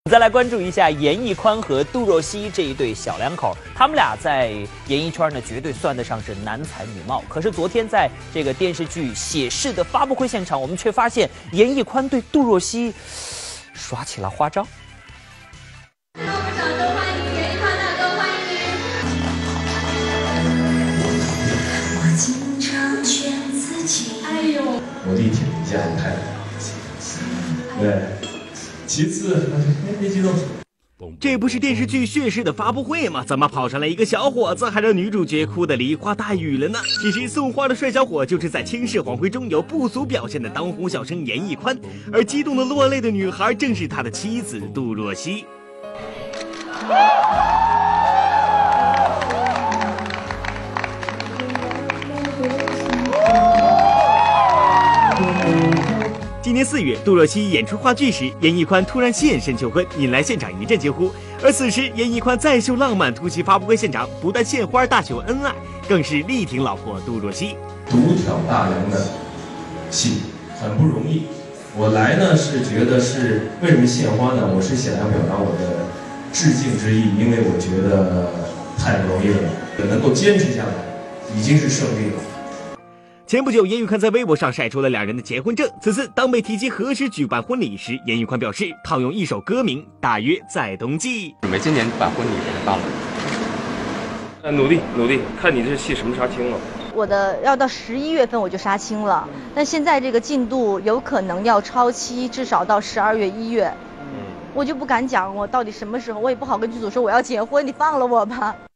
再来关注一下严屹宽和杜若溪这一对小两口，他们俩在演艺圈呢绝对算得上是男才女貌。可是昨天在这个电视剧《写事》的发布会现场，我们却发现严屹宽对杜若溪耍起了花招。 让我们掌声欢迎严屹宽大哥，欢迎您！我经常劝自己，哎呦， 我地铁一下太对。其次，别激动。 这不是电视剧《血誓》的发布会吗？怎么跑上来一个小伙子，还让女主角哭得梨花带雨了呢？其实送花的帅小伙就是在倾世黄昏中有不俗表现的当红小生严屹宽，而激动的落泪的女孩正是他的妻子杜若溪。今年4月，杜若溪演出话剧时，严屹宽突然现身求婚，引来现场一阵惊呼。而此时，严屹宽再秀浪漫突袭发布会现场，不但献花大秀恩爱，更是力挺老婆杜若溪。 独挑大梁的戏很不容易。我来呢是觉得是为什么献花呢？我是想要表达我的致敬之意，因为我觉得太不容易了，能够坚持下来已经是胜利了。 前不久，严屹宽在微博上晒出了两人的结婚证。此次当被提及何时举办婚礼时，严屹宽表示，套用一首歌名，大约在冬季。 准备今年把婚礼给他办了。努力努力，看你这戏什么杀青了。 我的要到11月份我就杀青了，但现在这个进度有可能要超期，至少到12月1月。我就不敢讲我到底什么时候，我也不好跟剧组说我要结婚，你放了我吧。